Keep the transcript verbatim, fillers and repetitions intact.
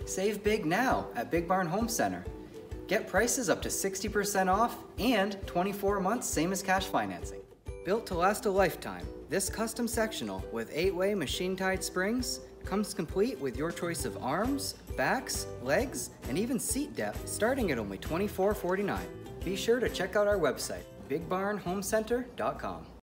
Save big now at Big Barn Home Center. Get prices up to sixty percent off and twenty-four months same as cash financing. Built to last a lifetime, this custom sectional with eight-way machine-tied springs comes complete with your choice of arms, backs, legs, and even seat depth starting at only twenty-four forty-nine. Be sure to check out our website, big barn home center dot com.